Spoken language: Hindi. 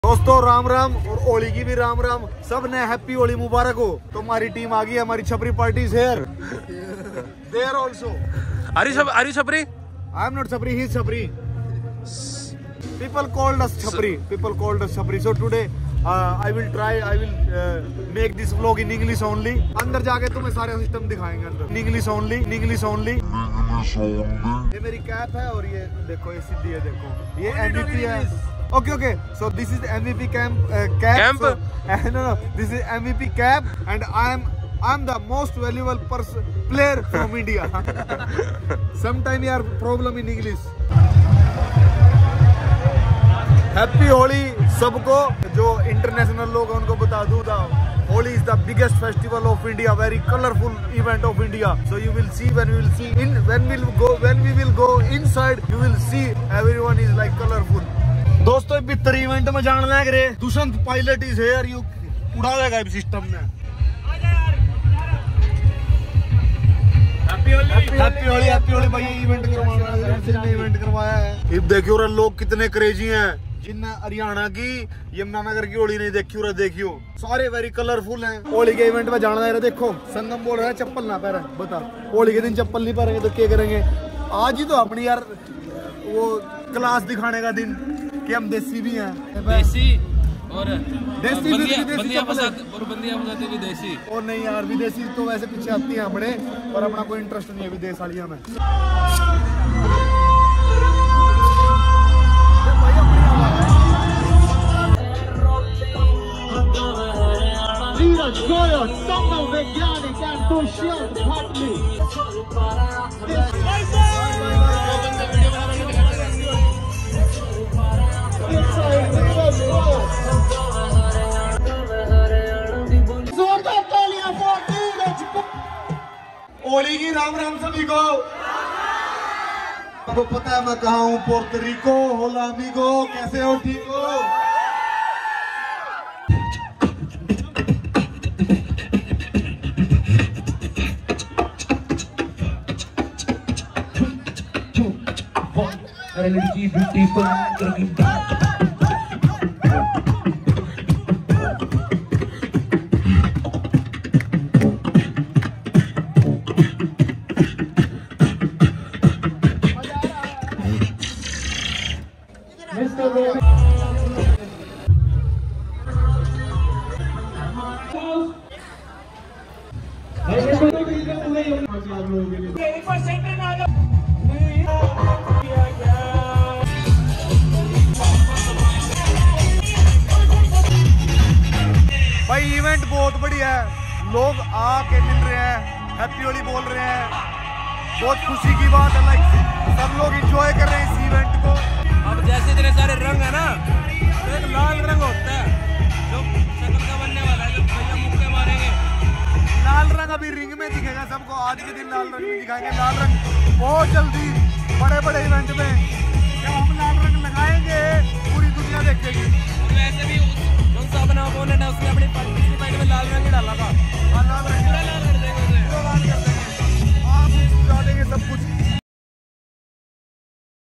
दोस्तों राम राम और होली की भी राम राम, सब ने हैप्पी होली मुबारक हो। तो हमारी टीम आ गई, हमारी छपरी party is here. There also. Are you Chapri? I am not Chapri, he is Chapri. People called us Chapri. People called us Chapri. So today I will make this vlog in English only. अंदर जाके तुम्हें सारे सिस्टम दिखाएंगे अंदर। English only, English only. ये मेरी कैप है और ये देखो, ये सीधी है, देखो ये MVP है। Okay. So this is MVP cap. Camp? So, no. This is MVP cap, and I'm the most valuable player from India. Sometime you are problem in English. Happy Holi सबको, जो इंटरनेशनल लोग हैं उनको बता दूँ, Holi is the biggest festival of India, very colorful event of India. So you will see when we will go inside, you will see everyone is like colorful. दोस्तों बितर इवेंट में जान लग रहे, Dushyant pilot is here, you उड़ा देगा इस सिस्टम में। हैप्पी होली भाई, इवेंट करवाया है। अब देखियो रे लोग कितने क्रेजी हैं, जिनने हरियाणा की यमुनानगर की होली नहीं देखी और देखियो, सारे वेरी कलरफुल हैं। होली के इवेंट में जाना है, देखो संगम बोल रहा है चप्पल ना पहने, बता होली के दिन चप्पल नहीं पहनेंगे तो क्या करेंगे। आज ही तो अपनी यार वो क्लास दिखाने का दिन कि हम देसी भी हैं, देसी और देसी बंदियां फंसाते भी देसी। और नहीं यार, विदेशी तो वैसे पीछे आती हैं अपने, पर अपना कोई इंटरेस्ट नहीं है विदेश वालियों में। होली की राम राम सभी को। आपको पता है मैं कहा हूँ, पोर्टरिको। होला अमीगो, कैसे हो, ठीक हो? भाई इवेंट बहुत बढ़िया है, लोग आके मिल रहे हैं, हैप्पी होली बोल रहे हैं, बहुत खुशी की बात है। लाइक सब लोग एंजॉय कर रहे हैं इस इवेंट को। अब जैसे इतने सारे रंग है ना, तो एक लाल रंग होता है जो शक्ल का बनने वाला है, जो भैया मुक्के मारेंगे। लाल रंग अभी रिंग में दिखेगा सबको, आज के दिन लाल रंग में दिखाएंगे। लाल रंग बहुत जल्दी बड़े इवेंट में जब हम लाल रंग लगाएंगे पूरी दुनिया देखेगी। वैसे भी अपना ओपोनेंट है, उसने अपनी पिछली फाइट में लाल रंग डाला था, लाल रंग पूरा लाल कर देंगे, आप डालेंगे सब कुछ।